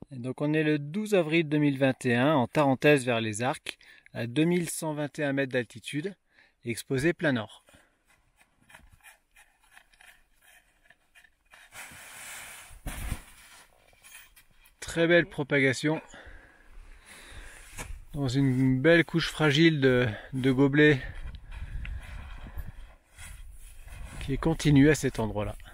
Et donc on est le 12 avril 2021 en Tarentaise vers les Arcs, à 2121 mètres d'altitude, exposé plein nord. Très belle propagation dans une belle couche fragile de gobelets qui est continue à cet endroit-là.